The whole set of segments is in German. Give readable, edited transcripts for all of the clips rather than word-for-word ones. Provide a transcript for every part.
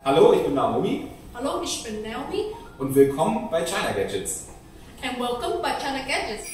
Hallo, ich bin Naomi. Hallo, ich bin Naomi. Und willkommen bei China Gadgets. And welcome by China Gadgets.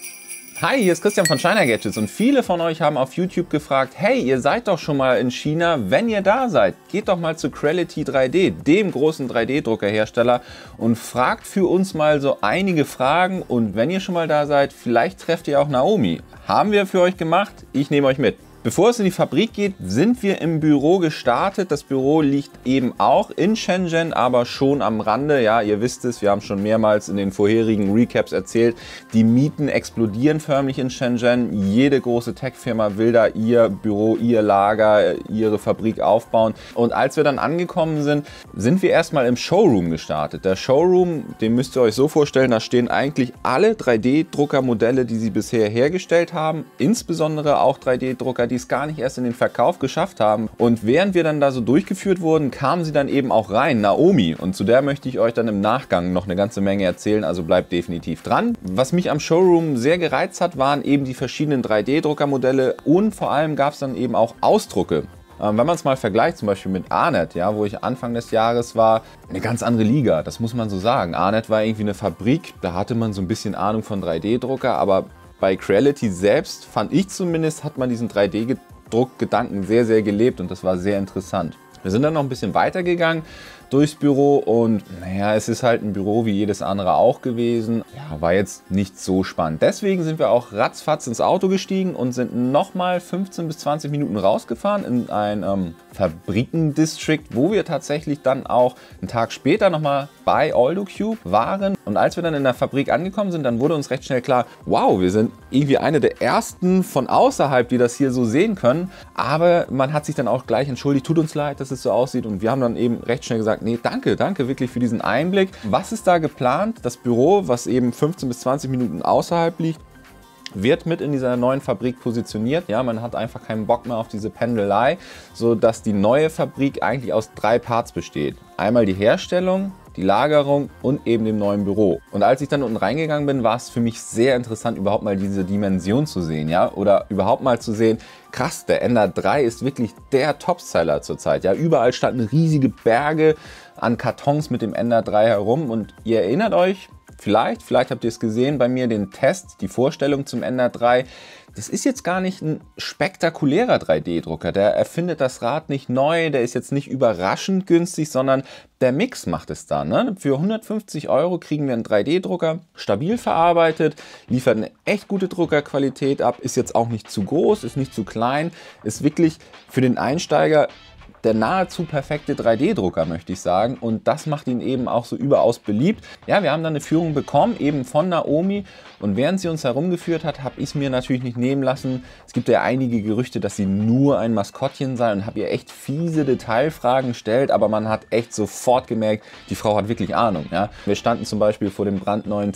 Hi, hier ist Christian von China Gadgets und viele von euch haben auf YouTube gefragt, hey, ihr seid doch schon mal in China, wenn ihr da seid, geht doch mal zu Creality 3D, dem großen 3D-Druckerhersteller und fragt für uns mal so einige Fragen und wenn ihr schon mal da seid, vielleicht trefft ihr auch Naomi. Haben wir für euch gemacht, ich nehme euch mit. Bevor es in die Fabrik geht, sind wir im Büro gestartet. Das Büro liegt eben auch in Shenzhen, aber schon am Rande. Ja, ihr wisst es, wir haben schon mehrmals in den vorherigen Recaps erzählt, die Mieten explodieren förmlich in Shenzhen. Jede große Tech-Firma will da ihr Büro, ihr Lager, ihre Fabrik aufbauen. Und als wir dann angekommen sind, sind wir erstmal im Showroom gestartet. Der Showroom, den müsst ihr euch so vorstellen, da stehen eigentlich alle 3D-Druckermodelle, die sie bisher hergestellt haben, insbesondere auch 3D-Drucker, die es gar nicht erst in den Verkauf geschafft haben. Und während wir dann da so durchgeführt wurden, kam sie dann eben auch rein, Naomi. Und zu der möchte ich euch dann im Nachgang noch eine ganze Menge erzählen, also bleibt definitiv dran. Was mich am Showroom sehr gereizt hat, waren eben die verschiedenen 3D-Druckermodelle und vor allem gab es dann eben auch Ausdrucke. Wenn man es mal vergleicht, zum Beispiel mit Anet, ja, wo ich Anfang des Jahres war, eine ganz andere Liga, das muss man so sagen. Anet war irgendwie eine Fabrik, da hatte man so ein bisschen Ahnung von 3D-Drucker, aber bei Creality selbst, fand ich zumindest, hat man diesen 3D-Druck-Gedanken sehr, sehr gelebt und das war sehr interessant. Wir sind dann noch ein bisschen weiter gegangen durchs Büro und naja, es ist halt ein Büro wie jedes andere auch gewesen. Ja, war jetzt nicht so spannend. Deswegen sind wir auch ratzfatz ins Auto gestiegen und sind nochmal 15 bis 20 Minuten rausgefahren in ein Fabriken-District, wo wir tatsächlich dann auch einen Tag später nochmal bei AldoCube waren. Und als wir dann in der Fabrik angekommen sind, dann wurde uns recht schnell klar, wow, wir sind irgendwie eine der ersten von außerhalb, die das hier so sehen können. Aber man hat sich dann auch gleich entschuldigt, tut uns leid, dass es so aussieht. Und wir haben dann eben recht schnell gesagt, nee, danke wirklich für diesen Einblick. Was ist da geplant? Das Büro, was eben 15 bis 20 Minuten außerhalb liegt, wird mit in dieser neuen Fabrik positioniert. Ja, man hat einfach keinen Bock mehr auf diese Pendelei, sodass die neue Fabrik eigentlich aus 3 Parts besteht. Einmal die Herstellung, die Lagerung und eben dem neuen Büro. Und als ich dann unten reingegangen bin, war es für mich sehr interessant, überhaupt mal diese Dimension zu sehen, ja, oder überhaupt mal zu sehen, krass, der Ender 3 ist wirklich der Topseller zurzeit, ja, überall standen riesige Berge an Kartons mit dem Ender 3 herum und ihr erinnert euch, vielleicht habt ihr es gesehen bei mir, den Test, die Vorstellung zum Ender 3. Das ist jetzt gar nicht ein spektakulärer 3D-Drucker. Der erfindet das Rad nicht neu, der ist jetzt nicht überraschend günstig, sondern der Mix macht es da. Ne? Für 150 € kriegen wir einen 3D-Drucker, stabil verarbeitet, liefert eine echt gute Druckerqualität ab, ist jetzt auch nicht zu groß, ist nicht zu klein, ist wirklich für den Einsteiger der nahezu perfekte 3D-Drucker, möchte ich sagen. Und das macht ihn eben auch so überaus beliebt. Ja, wir haben dann eine Führung bekommen, eben von Naomi. Und während sie uns herumgeführt hat, habe ich es mir natürlich nicht nehmen lassen. Es gibt ja einige Gerüchte, dass sie nur ein Maskottchen sei und habe ihr echt fiese Detailfragen gestellt. Aber man hat echt sofort gemerkt, die Frau hat wirklich Ahnung. Ja? Wir standen zum Beispiel vor dem brandneuen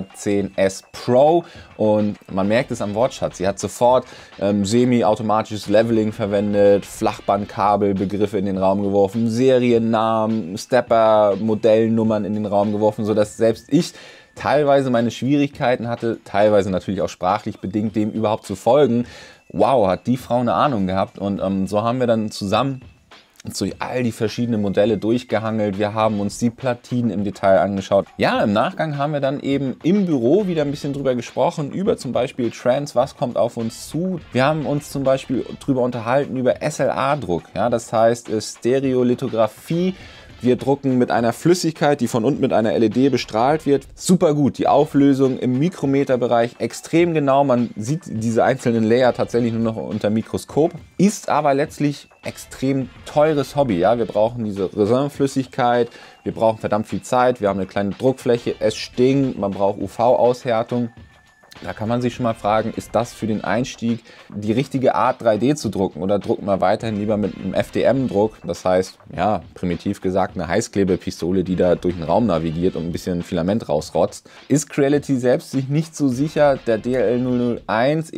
CR10S Pro und man merkt es am Wortschatz. Sie hat sofort semi-automatisches Leveling verwendet, Flachbandkabel, Begriffe in den Raum geworfen, Seriennamen, Stepper, Modellnummern in den Raum geworfen, sodass selbst ich teilweise meine Schwierigkeiten hatte, teilweise natürlich auch sprachlich bedingt, dem überhaupt zu folgen. Wow, hat die Frau eine Ahnung gehabt und so haben wir dann zusammen durch all die verschiedenen Modelle durchgehangelt. Wir haben uns die Platinen im Detail angeschaut. Ja, im Nachgang haben wir dann eben im Büro wieder ein bisschen drüber gesprochen, über zum Beispiel Trends, was kommt auf uns zu. Wir haben uns zum Beispiel drüber unterhalten, über SLA-Druck. Ja, das heißt Stereolithografie. Wir drucken mit einer Flüssigkeit, die von unten mit einer LED bestrahlt wird. Super gut, die Auflösung im Mikrometerbereich extrem genau. Man sieht diese einzelnen Layer tatsächlich nur noch unter Mikroskop. Ist aber letztlich extrem teures Hobby. Ja? Wir brauchen diese Resinflüssigkeit, wir brauchen verdammt viel Zeit, wir haben eine kleine Druckfläche, es stinkt, man braucht UV-Aushärtung. Da kann man sich schon mal fragen, ist das für den Einstieg die richtige Art 3D zu drucken oder drucken wir weiterhin lieber mit einem FDM-Druck, das heißt, ja, primitiv gesagt, eine Heißklebepistole, die da durch den Raum navigiert und ein bisschen Filament rausrotzt. Ist Creality selbst sich nicht so sicher, der DL001 eben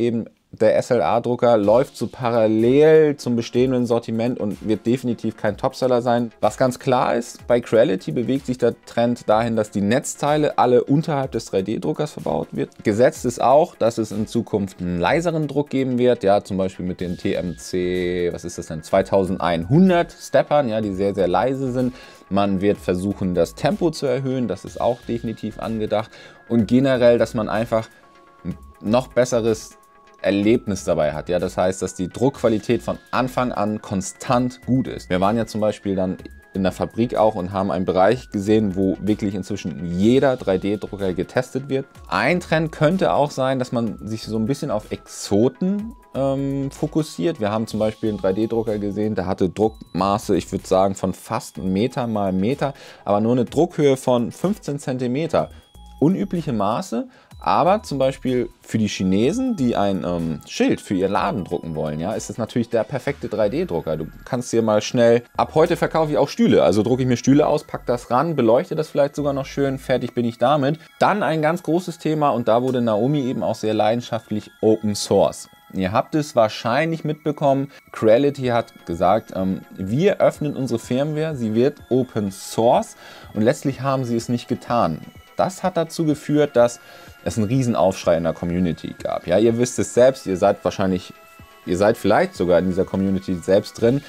der SLA-Drucker läuft so parallel zum bestehenden Sortiment und wird definitiv kein Topseller sein. Was ganz klar ist, bei Creality bewegt sich der Trend dahin, dass die Netzteile alle unterhalb des 3D-Druckers verbaut wird. Gesetzt ist auch, dass es in Zukunft einen leiseren Druck geben wird, ja, zum Beispiel mit den TMC, was ist das denn, 2100 Steppern, ja, die sehr, sehr leise sind. Man wird versuchen, das Tempo zu erhöhen, das ist auch definitiv angedacht. Und generell, dass man einfach noch besseres Erlebnis dabei hat. Ja, das heißt, dass die Druckqualität von Anfang an konstant gut ist. Wir waren ja zum Beispiel dann in der Fabrik auch und haben einen Bereich gesehen, wo wirklich inzwischen jeder 3D-Drucker getestet wird. Ein Trend könnte auch sein, dass man sich so ein bisschen auf Exoten fokussiert. Wir haben zum Beispiel einen 3D-Drucker gesehen, der hatte Druckmaße, ich würde sagen, von fast 1 Meter mal 1 Meter, aber nur eine Druckhöhe von 15 Zentimeter. Unübliche Maße, aber zum Beispiel für die Chinesen, die ein Schild für ihr Laden drucken wollen, ja, ist es natürlich der perfekte 3D-Drucker. Du kannst dir mal schnell, ab heute verkaufe ich auch Stühle, also drucke ich mir Stühle aus, pack das ran, beleuchte das vielleicht sogar noch schön, fertig bin ich damit. Dann ein ganz großes Thema und da wurde Naomi eben auch sehr leidenschaftlich Open Source. Ihr habt es wahrscheinlich mitbekommen, Creality hat gesagt, wir öffnen unsere Firmware, sie wird Open Source und letztlich haben sie es nicht getan. Das hat dazu geführt, dass es einen Riesenaufschrei in der Community gab. Ja, ihr wisst es selbst, ihr seid vielleicht sogar in dieser Community selbst drin.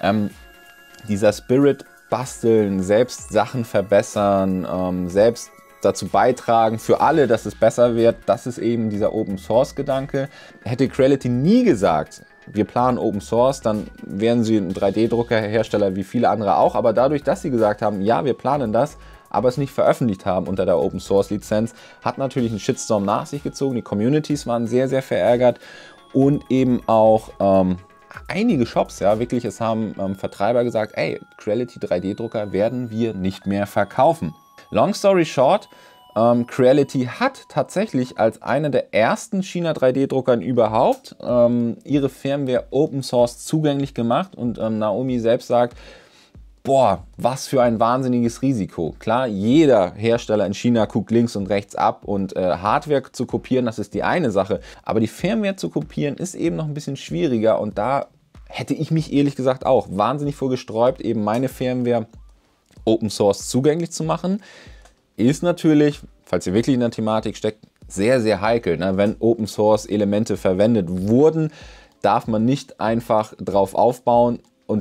Dieser Spirit basteln, selbst Sachen verbessern, selbst dazu beitragen für alle, dass es besser wird, das ist eben dieser Open Source Gedanke. Hätte Creality nie gesagt, wir planen Open Source, dann wären sie ein 3D-Druckerhersteller wie viele andere auch, aber dadurch, dass sie gesagt haben, ja, wir planen das, aber es nicht veröffentlicht haben unter der Open Source Lizenz, hat natürlich einen Shitstorm nach sich gezogen. Die Communities waren sehr, sehr verärgert und eben auch einige Shops, ja, wirklich, es haben Vertreiber gesagt, ey, Creality 3D-Drucker werden wir nicht mehr verkaufen. Long story short, Creality hat tatsächlich als einer der ersten China 3D-Druckern überhaupt ihre Firmware Open Source zugänglich gemacht und Naomi selbst sagt, boah, was für ein wahnsinniges Risiko. Klar, jeder Hersteller in China guckt links und rechts ab und Hardware zu kopieren, das ist die eine Sache. Aber die Firmware zu kopieren ist eben noch ein bisschen schwieriger und da hätte ich mich ehrlich gesagt auch wahnsinnig vor gesträubt, eben meine Firmware Open Source zugänglich zu machen. Ist natürlich, falls ihr wirklich in der Thematik steckt, sehr, sehr heikel. Ne? Wenn Open Source Elemente verwendet wurden, darf man nicht einfach drauf aufbauen und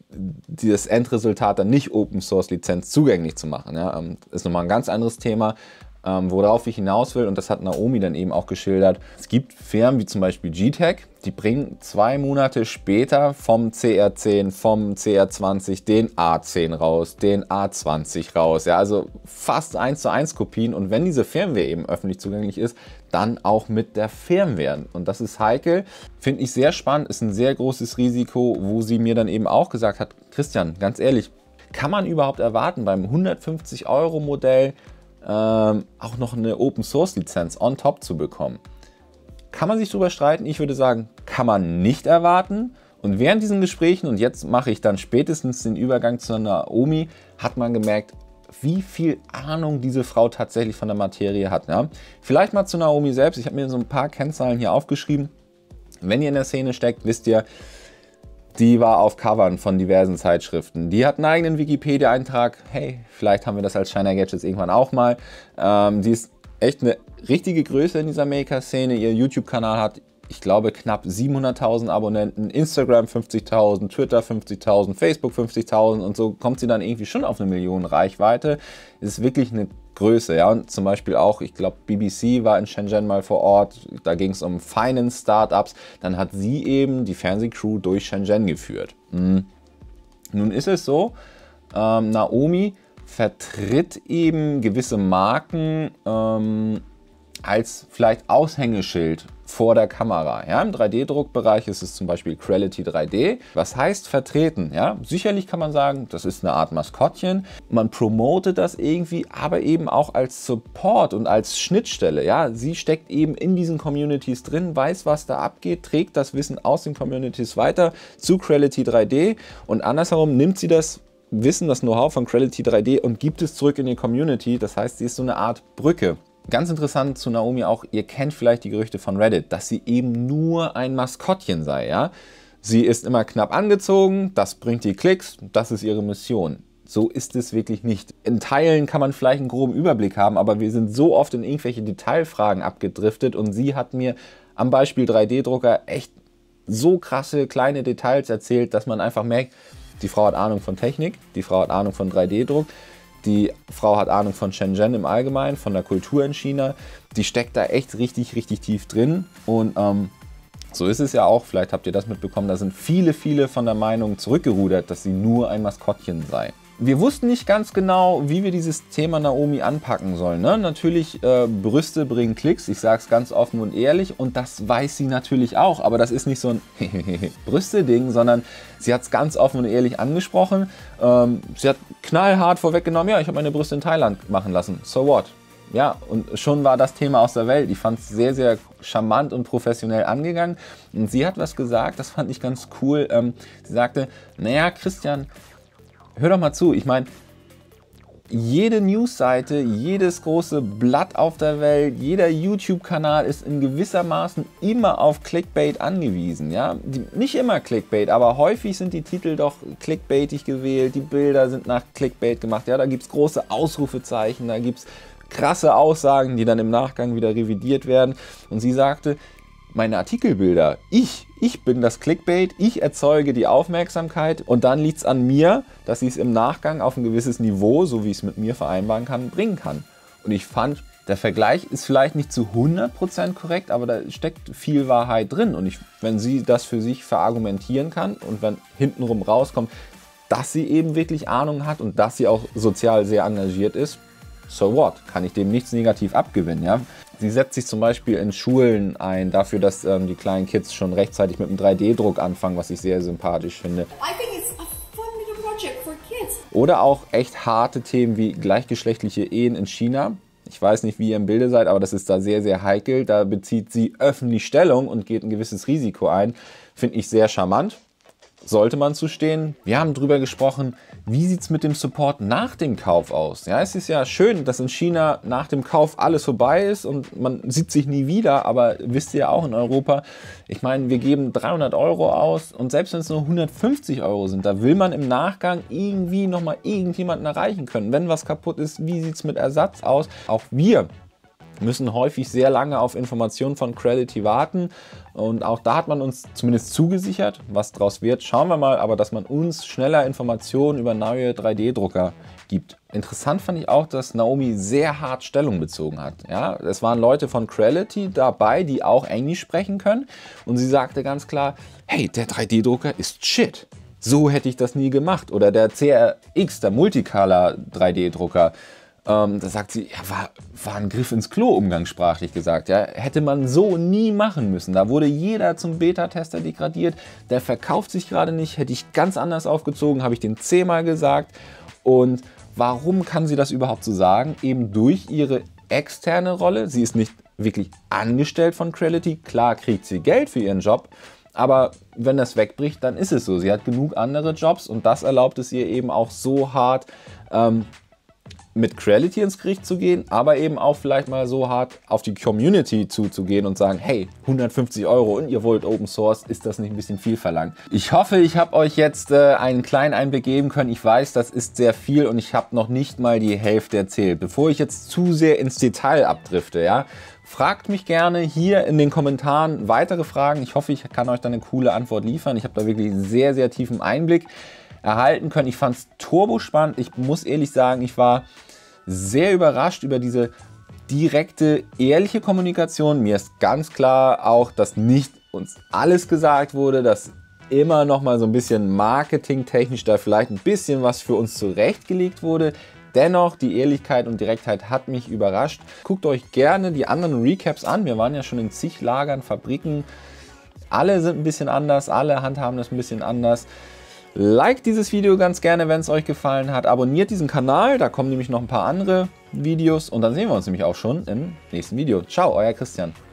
das Endresultat dann nicht Open Source Lizenz zugänglich zu machen. Ja? Ist nochmal ein ganz anderes Thema, worauf ich hinaus will und das hat Naomi dann eben auch geschildert. Es gibt Firmen wie zum Beispiel Getek, die bringen 2 Monate später vom CR10, vom CR20 den A10 raus, den A20 raus. Ja, also fast 1:1 Kopien und wenn diese Firmware eben öffentlich zugänglich ist, dann auch mit der Firmware. Und das ist heikel, finde ich sehr spannend, ist ein sehr großes Risiko, wo sie mir dann eben auch gesagt hat, Christian, ganz ehrlich, kann man überhaupt erwarten beim 150 € Modell auch noch eine Open Source Lizenz on top zu bekommen? Kann man sich darüber streiten? Ich würde sagen, kann man nicht erwarten. Und während diesen Gesprächen, und jetzt mache ich dann spätestens den Übergang zu Naomi, hat man gemerkt, wie viel Ahnung diese Frau tatsächlich von der Materie hat. Ja? Vielleicht mal zu Naomi selbst. Ich habe mir so ein paar Kennzahlen hier aufgeschrieben. Wenn ihr in der Szene steckt, wisst ihr, die war auf Covern von diversen Zeitschriften. Die hat einen eigenen Wikipedia-Eintrag. Hey, vielleicht haben wir das als China Gadgets irgendwann auch mal. Die ist echt eine richtige Größe in dieser Maker-Szene. Ihr YouTube-Kanal hat, ich glaube, knapp 700.000 Abonnenten. Instagram 50.000, Twitter 50.000, Facebook 50.000 und so kommt sie dann irgendwie schon auf 1 Million Reichweite. Ist wirklich eine Größe, ja, und zum Beispiel auch, ich glaube, BBC war in Shenzhen mal vor Ort, da ging es um Finance-Startups, dann hat sie eben die Fernsehcrew durch Shenzhen geführt. Nun ist es so, Naomi vertritt eben gewisse Marken als vielleicht Aushängeschild vor der Kamera. Ja? Im 3D-Druckbereich ist es zum Beispiel Creality 3D. Was heißt vertreten? Ja? Sicherlich kann man sagen, das ist eine Art Maskottchen. Man promotet das irgendwie, aber eben auch als Support und als Schnittstelle. Ja? Sie steckt eben in diesen Communities drin, weiß, was da abgeht, trägt das Wissen aus den Communities weiter zu Creality 3D und andersherum nimmt sie das Wissen, das Know-how von Creality 3D und gibt es zurück in die Community. Das heißt, sie ist so eine Art Brücke. Ganz interessant zu Naomi auch, ihr kennt vielleicht die Gerüchte von Reddit, dass sie eben nur ein Maskottchen sei, ja. Sie ist immer knapp angezogen, das bringt die Klicks, das ist ihre Mission. So ist es wirklich nicht. In Teilen kann man vielleicht einen groben Überblick haben, aber wir sind so oft in irgendwelche Detailfragen abgedriftet und sie hat mir am Beispiel 3D-Drucker echt so krasse kleine Details erzählt, dass man einfach merkt, die Frau hat Ahnung von Technik, die Frau hat Ahnung von 3D-Druck, die Frau hat Ahnung von Shenzhen im Allgemeinen, von der Kultur in China. Die steckt da echt richtig, richtig tief drin. Und so ist es ja auch, vielleicht habt ihr das mitbekommen, da sind viele von der Meinung zurückgerudert, dass sie nur ein Maskottchen sei. Wir wussten nicht ganz genau, wie wir dieses Thema Naomi anpacken sollen. Ne? Natürlich, Brüste bringen Klicks, ich sage es ganz offen und ehrlich und das weiß sie natürlich auch, aber das ist nicht so ein Brüste-Ding, sondern sie hat es ganz offen und ehrlich angesprochen. Sie hat knallhart vorweggenommen, ja, ich habe meine Brüste in Thailand machen lassen, so what? Ja, und schon war das Thema aus der Welt. Ich fand es sehr, sehr charmant und professionell angegangen. Und sie hat was gesagt, das fand ich ganz cool. Sie sagte, naja, Christian, hör doch mal zu. Ich meine, jede Newsseite, jedes große Blatt auf der Welt, jeder YouTube-Kanal ist in gewissermaßen immer auf Clickbait angewiesen. Ja? Nicht immer Clickbait, aber häufig sind die Titel doch clickbaitig gewählt. Die Bilder sind nach Clickbait gemacht. Ja? Da gibt es große Ausrufezeichen, da gibt es krasse Aussagen, die dann im Nachgang wieder revidiert werden. Und sie sagte, meine Artikelbilder, ich bin das Clickbait, ich erzeuge die Aufmerksamkeit und dann liegt es an mir, dass ich es im Nachgang auf ein gewisses Niveau, so wie ich es mit mir vereinbaren kann, bringen kann. Und ich fand, der Vergleich ist vielleicht nicht zu 100% korrekt, aber da steckt viel Wahrheit drin. Und wenn sie das für sich verargumentieren kann und wenn hintenrum rauskommt, dass sie eben wirklich Ahnung hat und dass sie auch sozial sehr engagiert ist, so what? Kann ich dem nichts negativ abgewinnen, ja? Sie setzt sich zum Beispiel in Schulen ein, dafür, dass die kleinen Kids schon rechtzeitig mit dem 3D-Druck anfangen, was ich sehr sympathisch finde. I think it's a fun little project for kids. Oder auch echt harte Themen wie gleichgeschlechtliche Ehen in China. Ich weiß nicht, wie ihr im Bilde seid, aber das ist da sehr, sehr heikel. Da bezieht sie öffentlich Stellung und geht ein gewisses Risiko ein. Finde ich sehr charmant. Sollte man zustehen. Wir haben darüber gesprochen, wie sieht es mit dem Support nach dem Kauf aus. Ja, es ist ja schön, dass in China nach dem Kauf alles vorbei ist und man sieht sich nie wieder, aber wisst ihr ja auch in Europa, ich meine, wir geben 300 € aus und selbst wenn es nur 150 € sind, da will man im Nachgang irgendwie nochmal irgendjemanden erreichen können. Wenn was kaputt ist, wie sieht es mit Ersatz aus? Auch wir müssen häufig sehr lange auf Informationen von Creality warten und auch da hat man uns zumindest zugesichert, was draus wird, schauen wir mal, aber dass man uns schneller Informationen über neue 3D-Drucker gibt. Interessant fand ich auch, dass Naomi sehr hart Stellung bezogen hat. Ja, es waren Leute von Creality dabei, die auch Englisch sprechen können und sie sagte ganz klar, hey, der 3D-Drucker ist shit. So hätte ich das nie gemacht. Oder der CRX, der Multicolor 3D-Drucker, da sagt sie, ja, war ein Griff ins Klo, umgangssprachlich gesagt. Ja. Hätte man so nie machen müssen. Da wurde jeder zum Beta-Tester degradiert. Der verkauft sich gerade nicht. Hätte ich ganz anders aufgezogen, habe ich den 10-mal gesagt. Und warum kann sie das überhaupt so sagen? Eben durch ihre externe Rolle. Sie ist nicht wirklich angestellt von Creality. Klar kriegt sie Geld für ihren Job. Aber wenn das wegbricht, dann ist es so. Sie hat genug andere Jobs und das erlaubt es ihr eben auch so hart, mit Creality ins Gericht zu gehen, aber eben auch vielleicht mal so hart auf die Community zuzugehen und sagen, hey, 150 € und ihr wollt Open Source, ist das nicht ein bisschen viel verlangt? Ich hoffe, ich habe euch jetzt einen kleinen Einblick geben können. Ich weiß, das ist sehr viel und ich habe noch nicht mal die Hälfte erzählt. Bevor ich jetzt zu sehr ins Detail abdrifte, ja, fragt mich gerne hier in den Kommentaren weitere Fragen. Ich hoffe, ich kann euch da eine coole Antwort liefern. Ich habe da wirklich einen sehr, sehr tiefen Einblick erhalten können. Ich fand es turbo spannend. Ich muss ehrlich sagen, ich war sehr überrascht über diese direkte, ehrliche Kommunikation. Mir ist ganz klar auch, dass nicht uns alles gesagt wurde, dass immer noch mal so ein bisschen marketingtechnisch da vielleicht ein bisschen was für uns zurechtgelegt wurde. Dennoch, die Ehrlichkeit und Direktheit hat mich überrascht. Guckt euch gerne die anderen Recaps an. Wir waren ja schon in zig Lagern, Fabriken. Alle sind ein bisschen anders, alle handhaben das ein bisschen anders. Liked dieses Video ganz gerne, wenn es euch gefallen hat. Abonniert diesen Kanal, da kommen nämlich noch ein paar andere Videos. Und dann sehen wir uns nämlich auch schon im nächsten Video. Ciao, euer Christian.